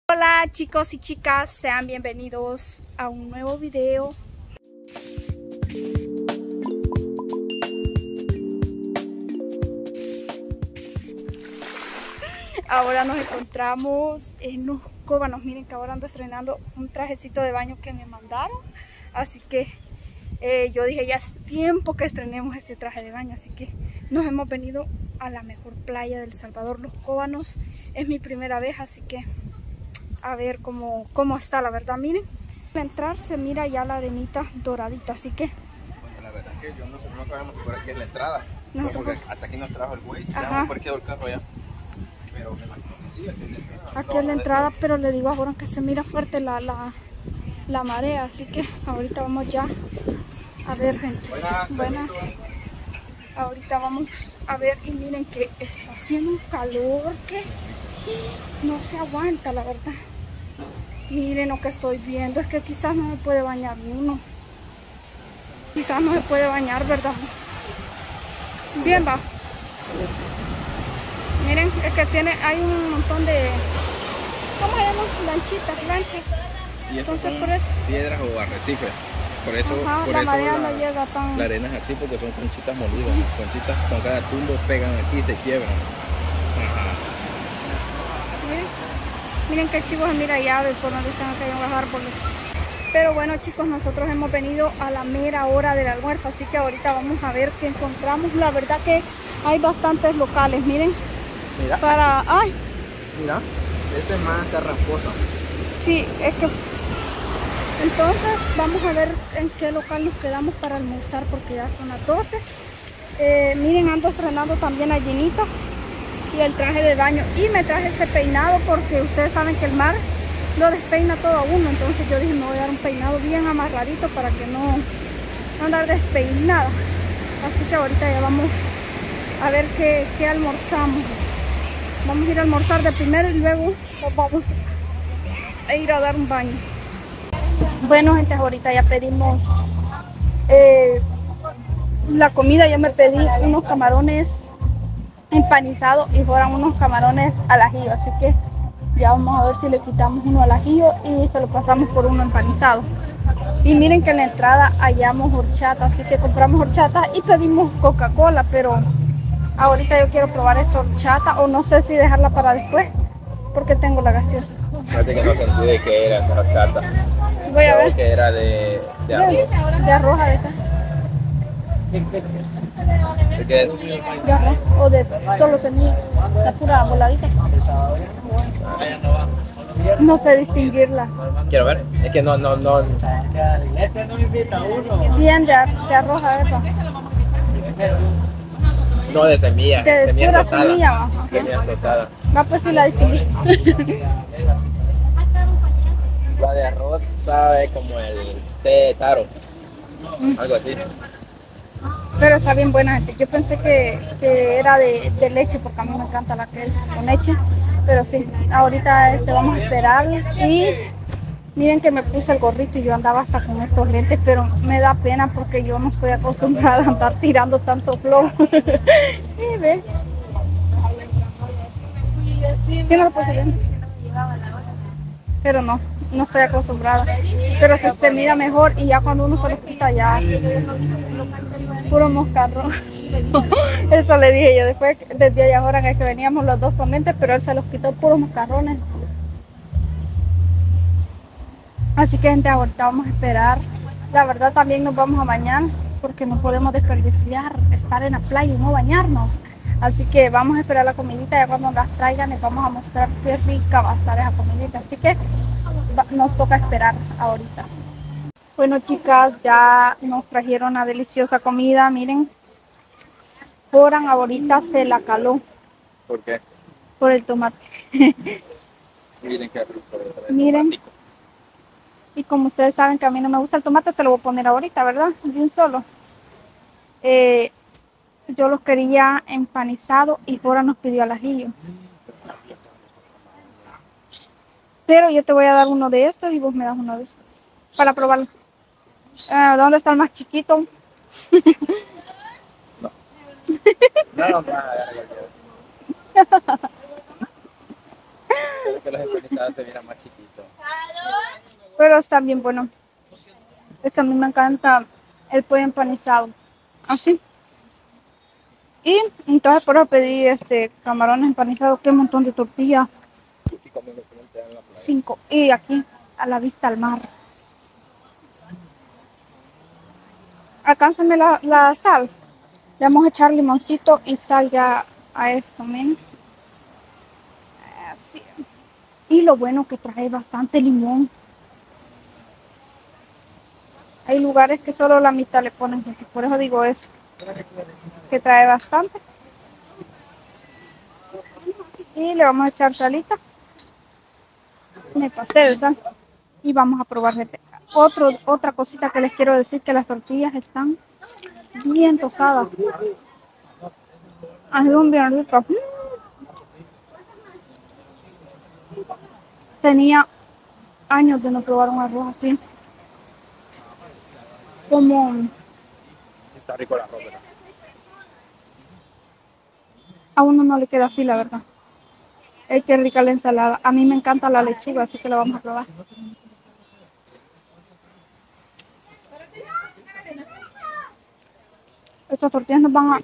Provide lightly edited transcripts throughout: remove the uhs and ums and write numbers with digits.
Hola chicos y chicas, sean bienvenidos a un nuevo video. Ahora nos encontramos en los Cóbanos. Miren que ahora ando estrenando un trajecito de baño que me mandaron. Así que yo dije, ya es tiempo que estrenemos este traje de baño. Así que nos hemos venido a la mejor playa del Salvador, Los Cóbanos. Es mi primera vez, así que a ver cómo está, la verdad. Miren, al entrar se mira ya la arenita doradita, así que... Bueno, la verdad es que no sabemos si por aquí es la entrada. No, porque hasta aquí nos trajo el güey, ya por aquí el carro allá. Pero me imagino que sí, aquí es la entrada. Aquí es la entrada, pero le digo ahora que se mira fuerte la marea, así que ahorita vamos ya a ver, gente. Buenas. Ahorita vamos a ver y miren que está haciendo un calor que no se aguanta, la verdad. Miren lo que estoy viendo, es que quizás no me puede bañar uno. Quizás no se puede bañar, ¿verdad? Bien, va. Miren, es que hay un montón de... ¿Cómo se llaman? Lanchas. Y entonces por eso... piedras o arrecifes. Por eso, ajá, por la eso marea no llega tan... la arena es así porque son conchitas molidas. Conchitas con cada tumbo pegan aquí y se quiebran. Ajá. Miren qué chivo se mira llave por donde están cayendo los árboles. Pero bueno chicos, nosotros hemos venido a la mera hora del almuerzo, así que ahorita vamos a ver qué encontramos. La verdad que hay bastantes locales, miren. Mira. ¡Ay! Mira, este es más carrasposa. Sí, es que... Entonces vamos a ver en qué local nos quedamos para almorzar porque ya son las 12. Miren, ando estrenando también allinitas y el traje de baño. Y me traje este peinado porque ustedes saben que el mar lo despeina todo a uno. Entonces yo dije, me voy a dar un peinado bien amarradito para que no andar despeinada. Así que ahorita ya vamos a ver qué almorzamos. Vamos a ir a almorzar de primero y luego nos vamos a ir a dar un baño. Bueno, gente, ahorita ya pedimos la comida. Yo me pedí unos camarones empanizados y fueron unos camarones al ajillo, así que ya vamos a ver si le quitamos uno al ajillo y se lo pasamos por uno empanizado. Y miren que en la entrada hallamos horchata, así que compramos horchata y pedimos Coca-Cola, pero ahorita yo quiero probar esta horchata, o no sé si dejarla para después porque tengo la gaseosa. Fíjate que no sentí de qué era esa horchata. Voy a ver. Que era de arroz. De arroz de esa. ¿De qué es? De arroz o de solo semilla. La pura voladita. No sé distinguirla. Quiero ver. Es que no. Bien de arroz a esa. No, de semilla. De semilla pura tostada. semilla. Semilla tostada. Va, pues sí la distinguí. La de arroz sabe como el té taro. Algo así. Pero está bien buena, gente. Yo pensé que era de leche porque a mí me encanta la que es con leche. Pero sí, ahorita vamos a esperar. Y miren que me puse el gorrito y yo andaba hasta con estos lentes, pero me da pena porque yo no estoy acostumbrada a andar tirando tanto flow. Y ve. Sí me lo puse bien. Pero no estoy acostumbrada. Pero se mira mejor y ya cuando uno se lo quita ya puro moscarrón. Eso le dije yo después, desde allá ahora que veníamos los dos con lentes, pero él se los quitó puros moscarrones. Así que gente, ahorita vamos a esperar. La verdad también nos vamos a bañar porque no podemos desperdiciar estar en la playa y no bañarnos. Así que vamos a esperar la comidita, ya cuando las traigan les vamos a mostrar qué rica va a estar esa comidita. Así que nos toca esperar ahorita. Bueno chicas, ya nos trajeron una deliciosa comida, miren. Foran ahorita se la caló. ¿Por qué? Por el tomate. Miren qué rico. Miren. Y como ustedes saben que a mí no me gusta el tomate, se lo voy a poner ahorita, ¿verdad? De un solo. Yo los quería empanizado y Foran nos pidió al ajillo. Pero yo te voy a dar uno de estos y vos me das uno de estos. Para probarlo. ¿Dónde está el más chiquito? No, Pero que los empanizados se miran más chiquitos. Pero está bien bueno. Es que a mí me encanta el pollo empanizado. Así. Y entonces por eso pedí camarones empanizados, que un montón de tortillas. Y comiendo frente en la playa. 5. Y aquí, a la vista al mar. Alcánzame la sal. Le vamos a echar limoncito y sal ya a esto, miren. Así. Y lo bueno que trae bastante limón. Hay lugares que solo la mitad le ponen, por eso digo eso. Que trae bastante. Y le vamos a echar salita. Me pasé de sal. Y vamos a probar, gente. Otra cosita que les quiero decir, que las tortillas están bien tostadas. Así son bien ricas. Tenía años de no probar un arroz así. Como Está rico el arroz, ¿verdad? a uno no le queda así, la verdad. Es que rica la ensalada. A mí me encanta la lechuga, así que la vamos a probar. Estas tortillas nos van a...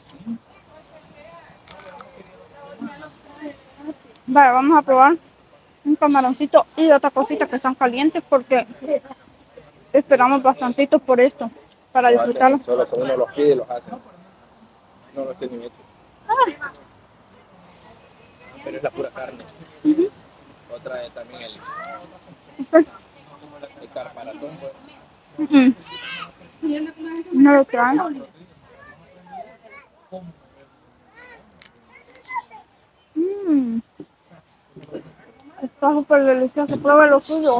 Vale, vamos a probar un camaroncito y otra cosita que están calientes porque esperamos bastantito por esto para disfrutarlo. Solo que uno los pide y los hace. No los tienen hechos. Pero es la pura carne. Otra es también el caparazón, pues. No lo traen. Está súper delicioso. Prueba lo suyo.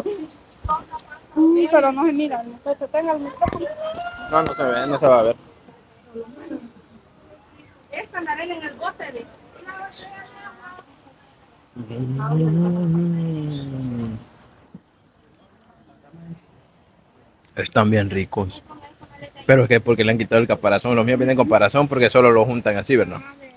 Pero no se mira. No se tenga el micrófono. No, no se ve, no se va a ver. Esta la ven en el bote de... Están bien ricos. Pero es que porque le han quitado el caparazón. Los míos vienen con caparazón porque solo lo juntan así, ¿verdad?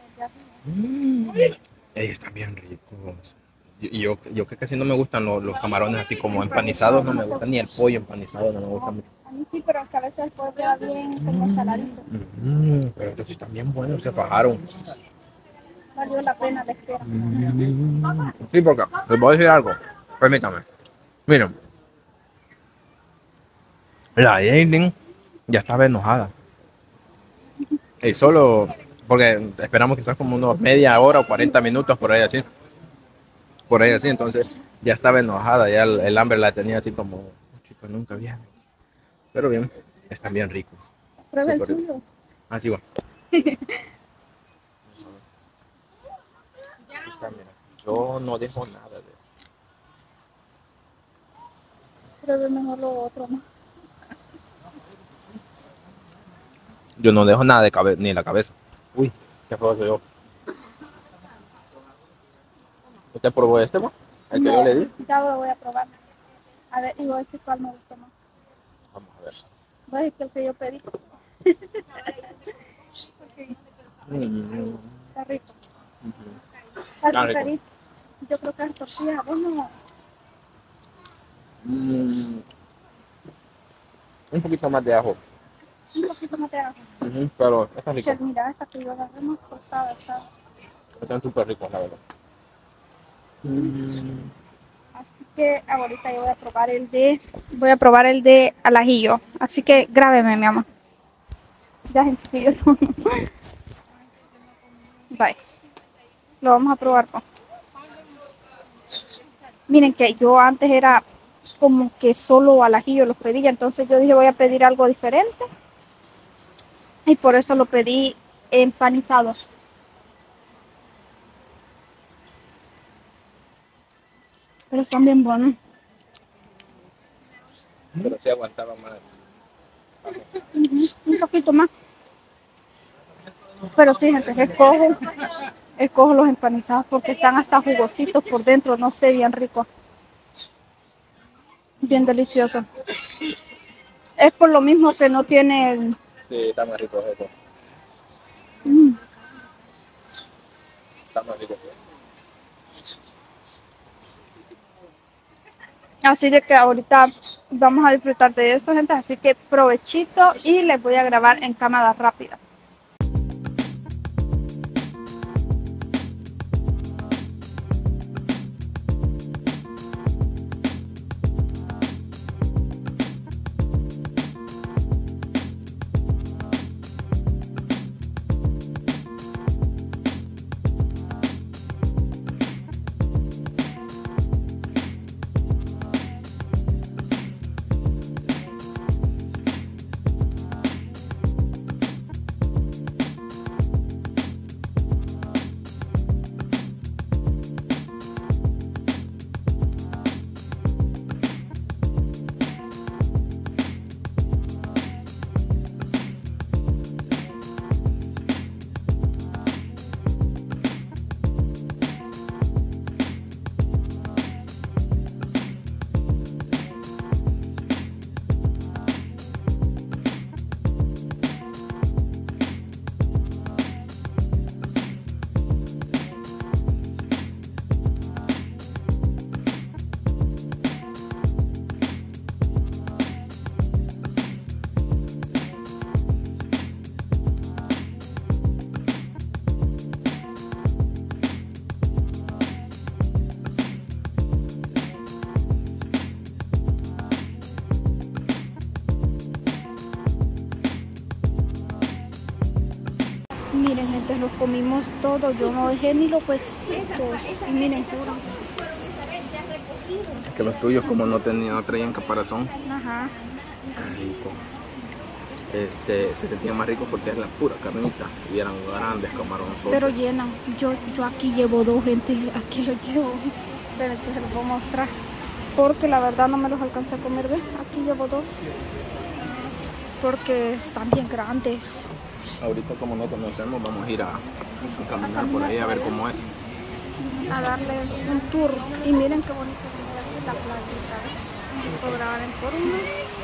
Están bien ricos. Yo que casi no me gustan los camarones así como empanizados, no me gustan, ni el pollo empanizado no me gusta mucho. A mí sí, pero es que a veces el pollo queda bien como saladito. Pero estos sí están bien buenos, se fajaron. Valió la pena la espera. Sí, porque les voy a decir algo. Permítame. Miren. La Aileen ya estaba enojada. Y solo porque esperamos quizás como unos media hora o 40 minutos por ahí así. Por ahí así, entonces ya estaba enojada, ya el hambre la tenía así como, chicos, nunca vienen. Pero bien, están bien ricos. Prueba el suyo. Así va. Está, mira, yo no dejo nada de... Prueba mejor lo otro, ¿no? Yo no dejo nada de cabeza, ni la cabeza. Uy, qué feo soy yo. ¿Usted probó este, ma? ¿El que yo le di? Ya lo voy a probar. A ver, y voy a decir cuál me gustó más. Vamos a ver. Voy a decir que el que yo pedí. Está rico. Está rico. Yo creo que las tortillas, vos no... Un poquito más de ajo. Un poquito más de ajo. Pero está rico. Mira, esta que yo agarré más tostada, ¿sabes? Están súper ricos, la verdad. Así que ahorita yo voy a probar el de al ajillo. Así que grábeme, mi amor. Ya, gente, que yo son. Bye. Lo vamos a probar, pues. Miren que yo antes era como que solo al ajillo los pedía, entonces yo dije voy a pedir algo diferente. Y por eso lo pedí empanizados. Pero están bien buenos. Pero sí aguantaba más. Un poquito más. Pero sí, gente, escojo los empanizados porque están hasta jugositos por dentro, no sé, bien rico. Bien delicioso. Es por lo mismo que no tiene... Sí, está más rico eso. Está más rico. Así de que ahorita vamos a disfrutar de esto, gente. Así que provechito y les voy a grabar en cámara rápida. Miren, gente, los comimos todo. Yo no dejé ni los huesitos. Y miren, puro. Que los tuyos como no traían caparazón. Ajá. Qué rico. Se sentían más ricos porque es la pura carnita y eran grandes camaronzotes. Pero llenan. Yo aquí llevo dos, gente. Aquí los llevo. Pero se los voy a mostrar. Porque la verdad no me los alcancé a comer. ¿Ven? Aquí llevo dos. Porque están bien grandes. Ahorita como no conocemos vamos a ir a caminar por ahí a ver cómo es. A darles un tour. Y miren qué bonito es la playita. Puedo grabar en forma.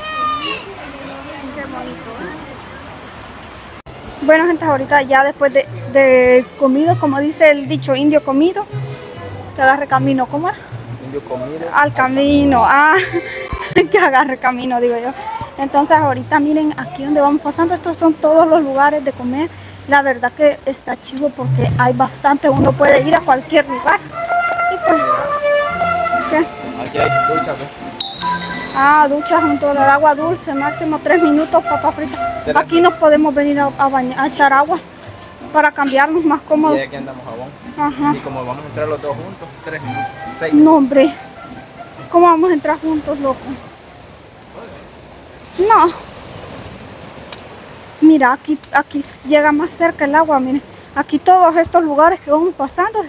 Qué bonito, ¿eh? Bueno, gente, ahorita ya después de comido, como dice el dicho, indio comido, que agarre camino. ¿Cómo era? Indio comido. Al camino. Ah, que agarre camino, digo yo. Entonces ahorita miren aquí donde vamos pasando, estos son todos los lugares de comer. La verdad que está chivo porque hay bastante, uno puede ir a cualquier lugar. Y pues, ¿qué? Aquí hay duchas, ¿no? Ah, duchas junto al agua dulce, máximo 3 minutos, papa frita. Aquí nos podemos venir a bañar, a echar agua para cambiarnos más cómodos. Y aquí andamos jabón. Ajá. Y como vamos a entrar los dos juntos, 3 minutos, 6. No, hombre, ¿cómo vamos a entrar juntos, loco? No. Mira, aquí llega más cerca el agua, miren. Aquí todos estos lugares que vamos pasando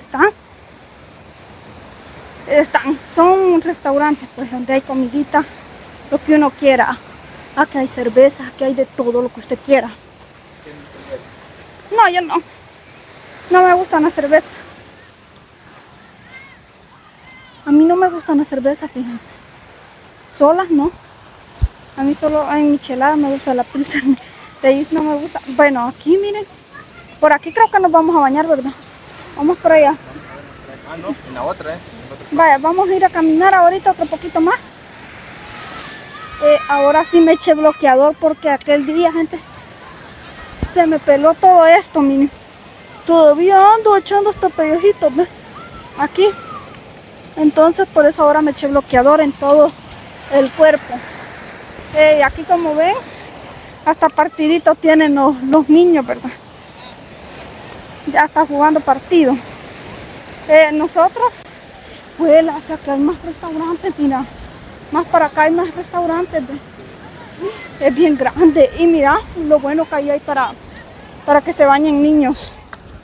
son restaurantes, pues, donde hay comidita, lo que uno quiera. Aquí hay cerveza, aquí hay de todo lo que usted quiera. No, yo no. No me gusta la cerveza. A mí no me gusta la cerveza, fíjense. Solas, no. A mí solo en michelada me gusta la pilsen. De ahí no me gusta. Bueno, aquí miren. Por aquí creo que nos vamos a bañar, ¿verdad? Vamos por allá. Ah, no, en la otra es. Vaya, vamos a ir a caminar ahorita otro poquito más. Ahora sí me eché bloqueador porque aquel día, gente, se me peló todo esto, miren. Todavía ando echando hasta pellejitos, ¿ves? Aquí. Entonces por eso ahora me eché bloqueador en todo el cuerpo. Aquí como ven, hasta partiditos tienen los niños, ¿verdad? Ya está jugando partido. Nosotros, pues, o sea que hay más restaurantes, mira. Más para acá hay más restaurantes. Es bien grande. Y mira lo bueno que hay para que se bañen niños.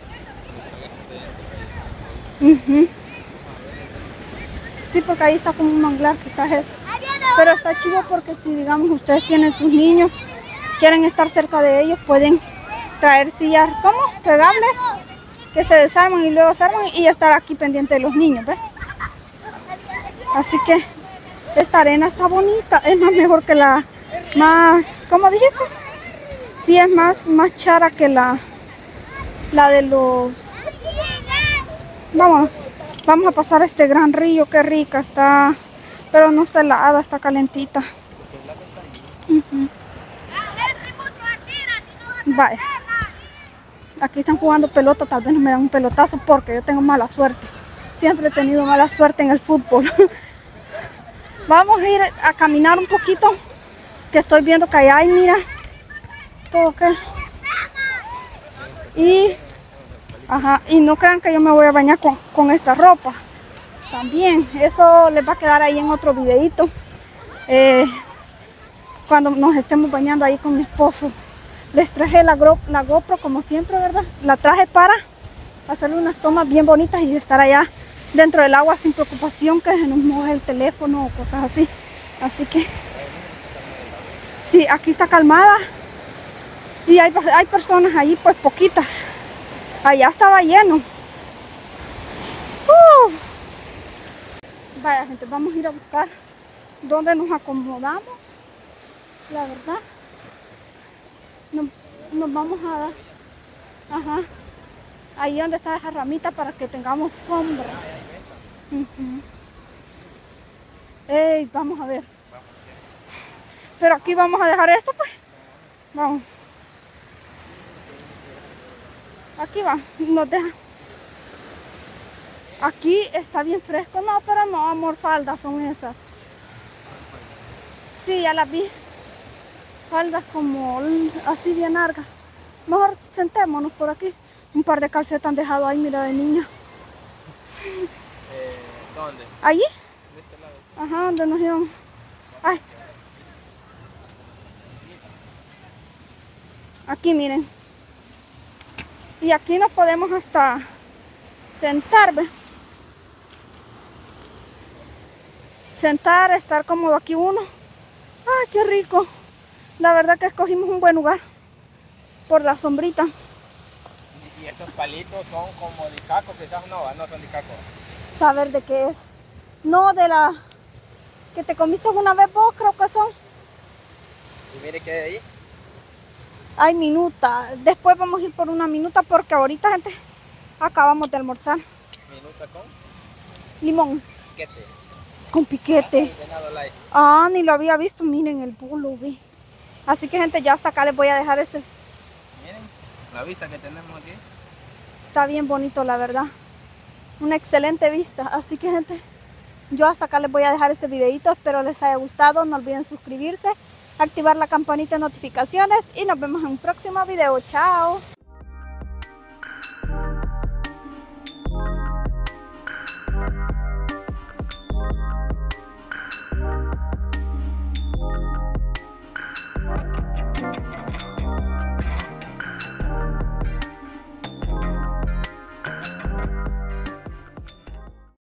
Sí, porque ahí está como un manglar, quizás eso. Pero está chivo porque si, digamos, ustedes tienen sus niños, quieren estar cerca de ellos, pueden traer sillas, ¿cómo? Pegables, que se desarman y luego se arman y estar aquí pendiente de los niños, ¿ves? Así que esta arena está bonita, es más mejor que la más, ¿cómo dijiste? Sí, es más chara que la de los... Vamos a pasar este gran río, qué rica está Pero no está helada, está calentita. Vaya. Aquí están jugando pelota, tal vez no me dan un pelotazo porque yo tengo mala suerte. Siempre he tenido mala suerte en el fútbol. Vamos a ir a caminar un poquito, que estoy viendo que allá hay, mira, todo que... Y no crean que yo me voy a bañar con esta ropa. También, eso les va a quedar ahí en otro videito. Cuando nos estemos bañando ahí con mi esposo. Les traje la GoPro como siempre, ¿verdad? La traje para hacerle unas tomas bien bonitas y estar allá dentro del agua sin preocupación que se nos moje el teléfono o cosas así. Así que sí, aquí está calmada y hay personas ahí, pues poquitas. Allá estaba lleno. Vaya, gente, vamos a ir a buscar dónde nos acomodamos. La verdad, nos vamos a dar ahí donde está esa ramita para que tengamos sombra. Vamos a ver. Pero aquí vamos a dejar esto, pues. Vamos. Aquí va, nos deja. Aquí está bien fresco, no, pero no, amor, faldas son esas. Sí, ya las vi. Faldas como así bien largas. Mejor sentémonos por aquí. Un par de calcetas han dejado ahí, mira, de niña. ¿Dónde? ¿Allí? De este lado. Ajá, donde nos íbamos. Ay. Aquí, miren. Y aquí nos podemos hasta sentar, ¿ve? Sentar, estar cómodo aquí uno. Ay, qué rico. La verdad que escogimos un buen lugar por la sombrita. Y estos palitos son como dicacos, quizás no son dicacos. Saber de qué es. No, de la que te comiste una vez vos, creo que son. Y mire que ahí. Hay minuta. Después vamos a ir por una minuta porque ahorita, gente, acabamos de almorzar. Minuta con Limón. piquete. Con piquete. Ah, ni lo había visto. Miren el bulo, ve. Así que, gente, ya hasta acá les voy a dejar este. Miren la vista que tenemos aquí. Está bien bonito, la verdad. Una excelente vista. Así que, gente, yo hasta acá les voy a dejar este videito. Espero les haya gustado. No olviden suscribirse, activar la campanita de notificaciones y nos vemos en un próximo video. Chao.